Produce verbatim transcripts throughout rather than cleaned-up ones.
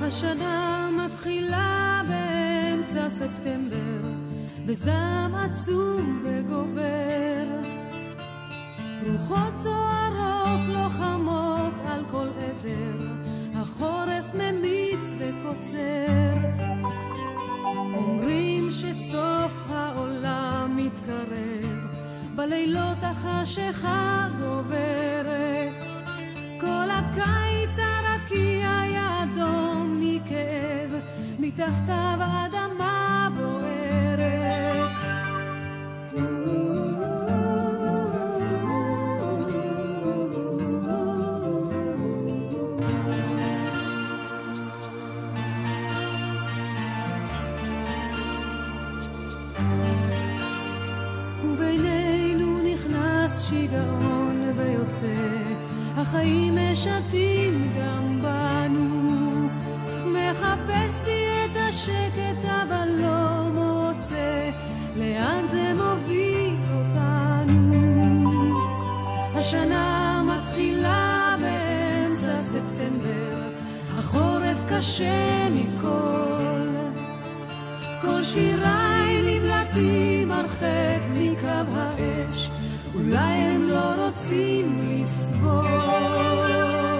השנה מתחילה באמצע ספטמבר, בזעם עצום וגובר. רוחות סוערות לוחמות על כל עבר, החורף ממית וקוצר. אומרים שסוף העולם מתקרב, בלילות החשיכה גוברת. כל הקיץ הרקיע היה אדום מכאב, מתחתיו האדמה בוערת. ובינינו נכנס שיגעון ויוצא, החיים משתים גם בנו. מחפש בי את השקט אבל לא מוצא, לאן זה מוביל אותנו. השנה מתחילה באמצע ספטמבר, החורף קשה מכל. כל שיריי נמלטים הרחק מקו האש, אולי הם לא רוצים לסבול.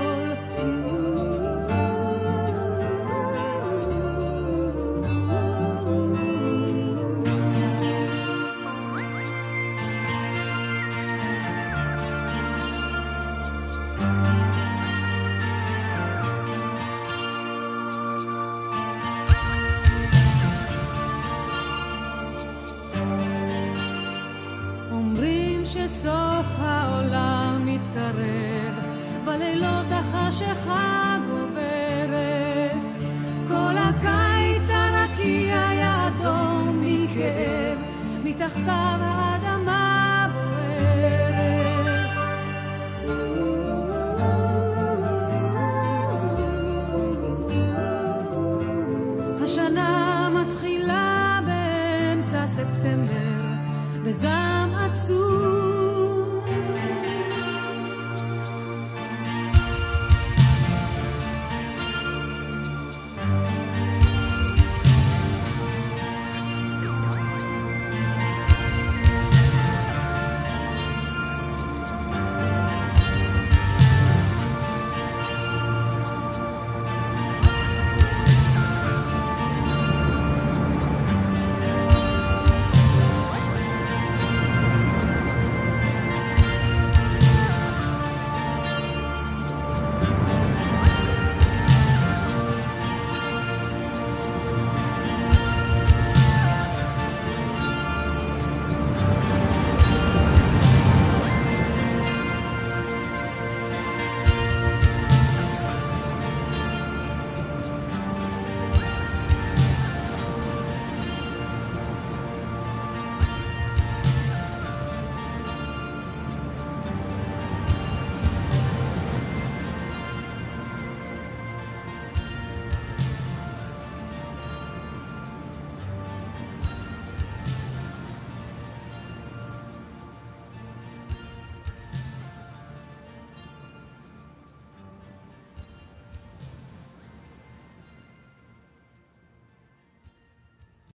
שסוף העולם מתקרב, בלילות החשיכה גוברת. כל הקיץ הרקיע היה אדום מכאב, מתחתיו